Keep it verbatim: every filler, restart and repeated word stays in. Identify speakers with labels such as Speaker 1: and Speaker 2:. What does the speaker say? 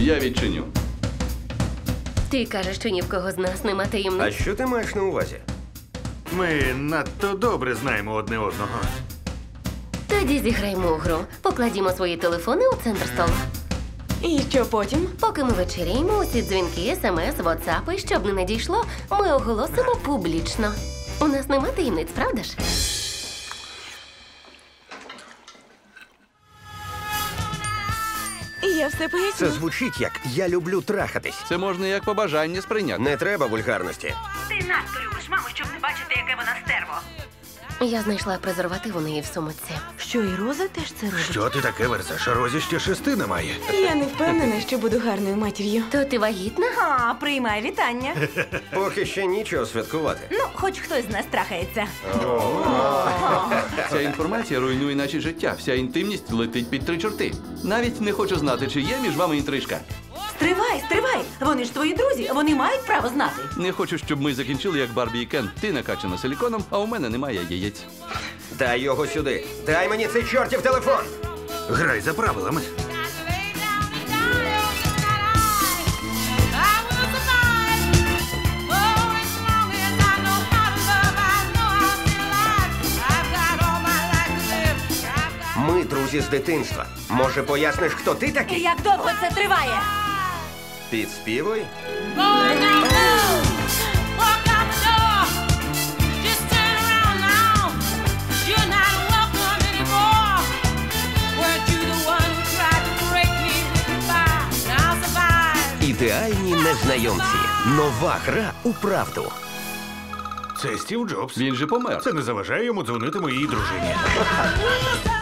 Speaker 1: Я відчиню.
Speaker 2: Ти кажеш, що ні в кого з нас нема
Speaker 3: А
Speaker 2: таємниць?
Speaker 3: що ти маєш на увазі?
Speaker 4: Ми надто добре знаємо одне одного.
Speaker 2: Тоді зіграємо у гру. Покладімо свої телефони у центр столу.
Speaker 5: І що потім?
Speaker 2: Поки ми вечеряємо, усі дзвінки, смс, ватсапи, щоб не надійшло, ми оголосимо публічно. У нас нема таємниць, правда ж?
Speaker 5: Я все поясню.
Speaker 3: Це звучить як «я люблю трахатись».
Speaker 1: Це можна як побажання сприйняти.
Speaker 3: Не треба вульгарності.
Speaker 6: Ти надто любиш маму, щоб не бачити, яке вона стерво.
Speaker 2: Я знайшла презерватив у неї в сумочці.
Speaker 5: Що, і Роза теж це робить?
Speaker 4: Що ти таке верзеш? Розі ще шести немає.
Speaker 5: Я не впевнена, що буду гарною матір'ю.
Speaker 2: То ти вагітна?
Speaker 6: А, приймай вітання.
Speaker 3: Поки ще нічого святкувати.
Speaker 6: Ну, хоч хтось з нас трахається.
Speaker 1: Ця інформація руйнує наші життя. Вся інтимність летить під три чорти. Навіть не хочу знати, чи є між вами інтрижка.
Speaker 6: Стривай, стривай! Вони ж твої друзі, вони мають право знати.
Speaker 1: Не хочу, щоб ми закінчили як Барбі і Кен. Ти накачана силіконом, а у мене немає яєць.
Speaker 3: Дай його сюди. Дай мені цей чортів телефон.
Speaker 4: Грай за правилами.
Speaker 3: Ми друзі з дитинства. Може, поясниш, хто ти такий?
Speaker 6: Як довго це триває?
Speaker 3: Підспівуй. Ідеальні незнайомці. Нова гра у правду.
Speaker 4: Це Стів Джобс.
Speaker 1: Він же помер.
Speaker 4: Це не заважає йому дзвонити моїй дружині.